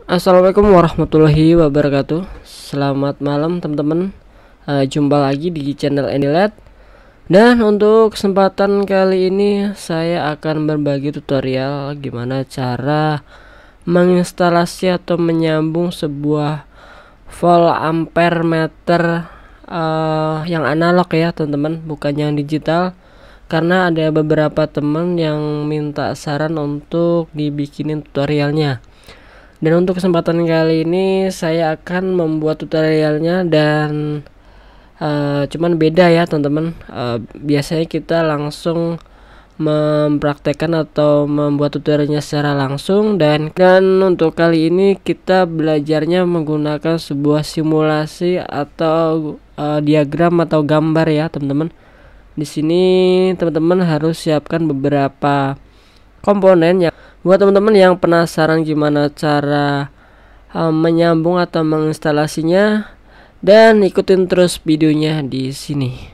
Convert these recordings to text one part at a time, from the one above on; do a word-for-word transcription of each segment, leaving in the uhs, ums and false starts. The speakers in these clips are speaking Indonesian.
Assalamualaikum warahmatullahi wabarakatuh. Selamat malam teman-teman. uh, Jumpa lagi di channel Andylet. Dan untuk kesempatan kali ini saya akan berbagi tutorial gimana cara menginstalasi atau menyambung sebuah volt ampere meter uh, yang analog ya teman-teman, bukan yang digital. Karena ada beberapa teman yang minta saran untuk dibikinin tutorialnya. Dan untuk kesempatan kali ini saya akan membuat tutorialnya dan uh, cuman beda ya teman-teman. Uh, biasanya kita langsung mempraktekkan atau membuat tutorialnya secara langsung, dan dan untuk kali ini kita belajarnya menggunakan sebuah simulasi atau uh, diagram atau gambar ya teman-teman. Di sini teman-teman harus siapkan beberapa komponen. Yang buat teman-teman yang penasaran gimana cara uh, menyambung atau menginstalasinya, dan ikutin terus videonya di sini.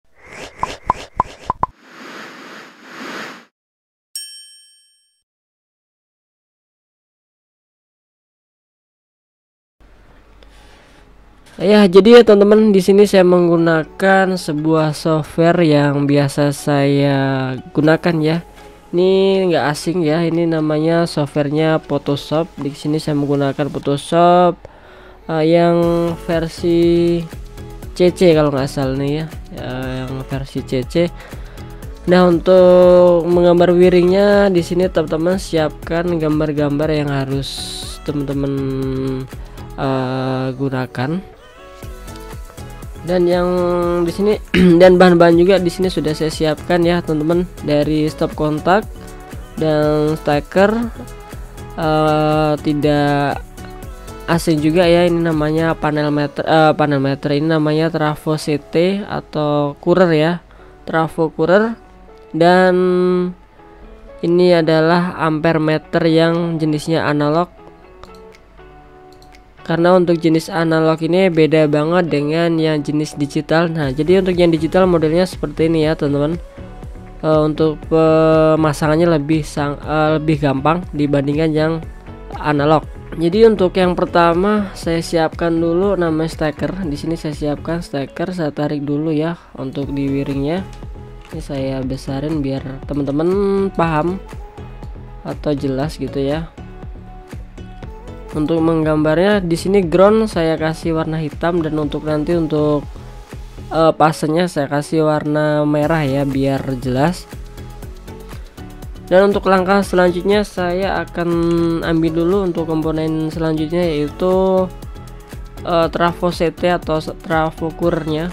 Ya, jadi ya teman-teman, di sini saya menggunakan sebuah software yang biasa saya gunakan ya. Ini nggak asing ya, ini namanya softwarenya Photoshop. Di sini saya menggunakan Photoshop uh, yang versi C C kalau nggak salah nih ya, uh, yang versi C C. Nah, untuk menggambar wiringnya di sini teman-teman siapkan gambar-gambar yang harus teman-teman uh, gunakan. Dan yang di sini dan bahan-bahan juga di sini sudah saya siapkan ya teman-teman, dari stop kontak dan steker. Uh, tidak asing juga ya, ini namanya panel meter uh, panel meter ini namanya trafo C T atau corer ya, trafo corer. Dan ini adalah ampere meter yang jenisnya analog, karena untuk jenis analog ini beda banget dengan yang jenis digital. Nah, jadi untuk yang digital modelnya seperti ini ya teman-teman. E, untuk pemasangannya lebih sang, e, lebih gampang dibandingkan yang analog. Jadi untuk yang pertama saya siapkan dulu namanya steker. Di sini saya siapkan steker, saya tarik dulu ya untuk di wiringnya. Ini saya besarin biar teman-teman paham atau jelas gitu ya. Untuk menggambarnya di sini ground saya kasih warna hitam, dan untuk nanti untuk uh, pasenya saya kasih warna merah ya biar jelas. Dan untuk langkah selanjutnya saya akan ambil dulu untuk komponen selanjutnya, yaitu uh, trafo C T atau trafo courernya.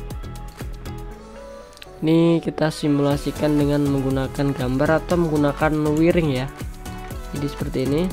Ini kita simulasikan dengan menggunakan gambar atau menggunakan wiring ya. Jadi seperti ini.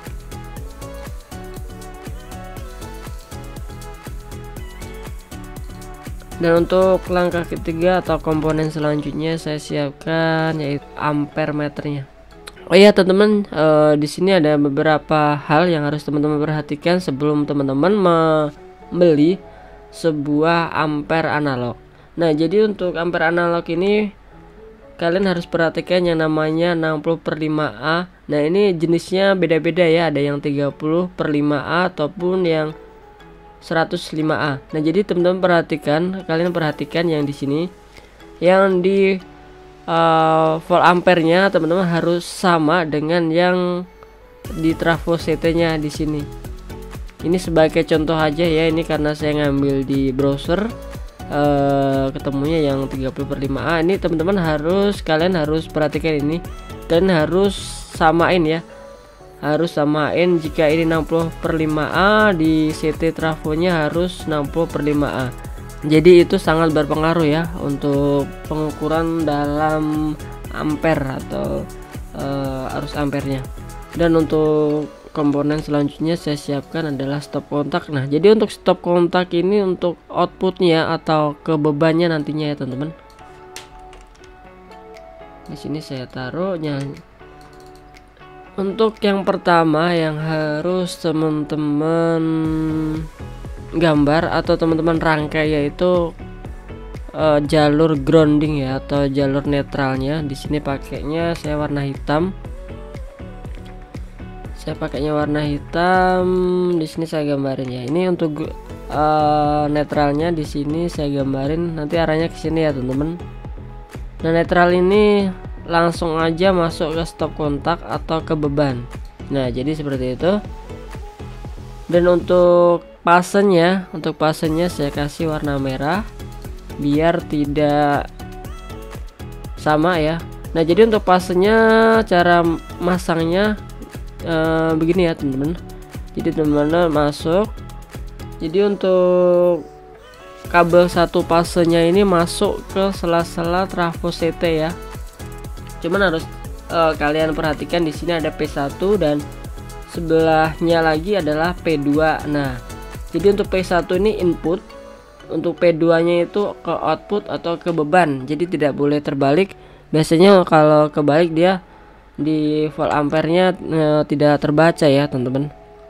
Dan untuk langkah ketiga atau komponen selanjutnya saya siapkan yaitu ampere meternya. Oh iya teman-teman, e, di sini ada beberapa hal yang harus teman-teman perhatikan sebelum teman-teman membeli sebuah ampere analog. Nah, jadi untuk ampere analog ini kalian harus perhatikan yang namanya enam puluh per lima A. Nah, ini jenisnya beda-beda ya, ada yang tiga puluh per lima A ataupun yang seratus lima A. Nah, jadi teman-teman perhatikan, kalian perhatikan yang di sini, yang di uh, volt ampernya teman-teman harus sama dengan yang di trafo C T-nya di sini. Ini sebagai contoh aja ya, ini karena saya ngambil di browser, uh, ketemunya yang tiga puluh per lima A. Ini teman-teman harus kalian harus perhatikan ini, dan harus samain ya. Harus samain, jika ini enam puluh per lima A, di C T trafonya harus enam puluh per lima A. Jadi itu sangat berpengaruh ya untuk pengukuran dalam ampere atau uh, arus ampernya. Dan untuk komponen selanjutnya saya siapkan adalah stop kontak. Nah, jadi untuk stop kontak ini untuk outputnya atau ke bebannya nantinya ya teman-teman. Di sini saya taruhnya. Untuk yang pertama yang harus teman-teman gambar atau teman-teman rangkai yaitu uh, jalur grounding ya atau jalur netralnya. Di sini pakainya saya warna hitam. saya pakainya warna hitam. Di sini saya gambarin ya. Ini untuk uh, netralnya di sini saya gambarin, nanti arahnya ke sini ya teman-teman. Nah, netral ini langsung aja masuk ke stop kontak atau ke beban. Nah, jadi seperti itu. Dan untuk pasennya, untuk pasennya saya kasih warna merah biar tidak sama ya. Nah, jadi untuk pasennya cara masangnya e, begini ya teman-teman. Jadi teman-teman masuk. Jadi untuk kabel satu pasenya ini masuk ke sela-sela trafo C T ya. Cuman harus e, kalian perhatikan di sini ada P satu dan sebelahnya lagi adalah P dua. Nah, jadi untuk P satu ini input, untuk P dua nya itu ke output atau ke beban. Jadi tidak boleh terbalik. Biasanya kalau kebalik dia di volt ampere-nya e, tidak terbaca ya teman-teman.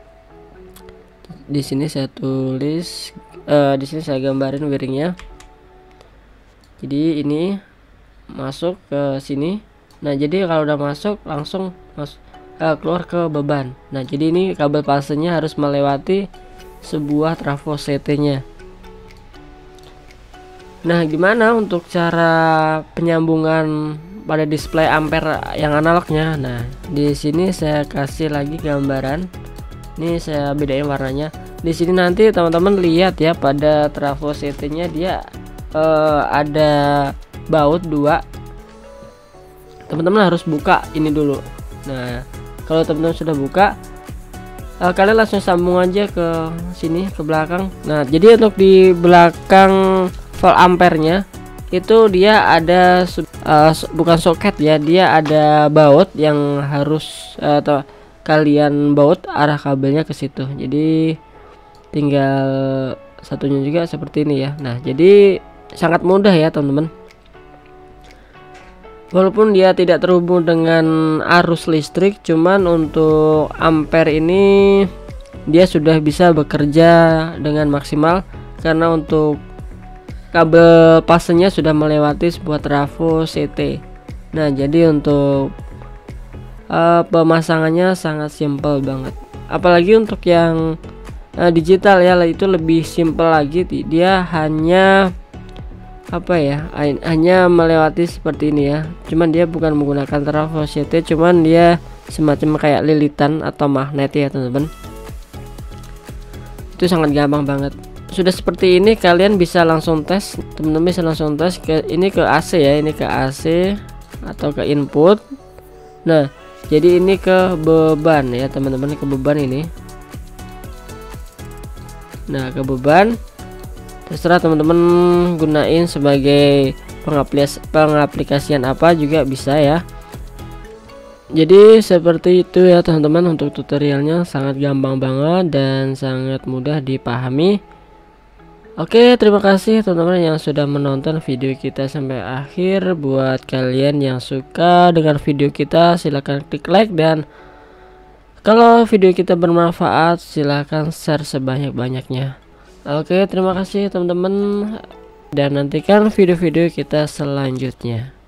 Di sini saya tulis, e, di sini saya gambarin wiringnya. Jadi ini masuk ke sini. Nah, jadi kalau udah masuk langsung masuk uh, keluar ke beban. Nah, jadi ini kabel pasenya harus melewati sebuah trafo C T-nya. Nah, gimana untuk cara penyambungan pada display ampere yang analognya? Nah, di sini saya kasih lagi gambaran. Ini saya bedain warnanya. Di sini nanti teman-teman lihat ya, pada trafo C T-nya dia uh, ada baut dua. Teman-teman harus buka ini dulu. Nah, kalau teman-teman sudah buka, uh, kalian langsung sambung aja ke sini, ke belakang. Nah, jadi untuk di belakang volt ampere-nya itu dia ada uh, bukan soket ya, dia ada baut yang harus uh, atau kalian baut arah kabelnya ke situ. Jadi tinggal satunya juga seperti ini ya. Nah, jadi sangat mudah ya teman-teman. Walaupun dia tidak terhubung dengan arus listrik, cuman untuk ampere ini dia sudah bisa bekerja dengan maksimal karena untuk kabel pasenya sudah melewati sebuah trafo C T. Nah, jadi untuk uh, pemasangannya sangat simpel banget. Apalagi untuk yang uh, digital ya, itu lebih simpel lagi. Dia hanya apa ya, hanya melewati seperti ini ya. Cuman dia bukan menggunakan trafo C T, cuman dia semacam kayak lilitan atau magnet ya teman-teman. Itu sangat gampang banget. Sudah seperti ini kalian bisa langsung tes, teman-teman bisa langsung tes ke ini ke A C ya, ini ke A C atau ke input. Nah, jadi ini ke beban ya teman-teman, ke beban ini. Nah, ke beban terserah teman-teman gunain sebagai pengaplikasi pengaplikasian apa juga bisa ya. Jadi seperti itu ya teman-teman, untuk tutorialnya sangat gampang banget dan sangat mudah dipahami. Oke, terima kasih teman-teman yang sudah menonton video kita sampai akhir. Buat kalian yang suka dengan video kita, silahkan klik like, dan kalau video kita bermanfaat silahkan share sebanyak-banyaknya. Oke, terima kasih teman-teman, dan nantikan video-video kita selanjutnya.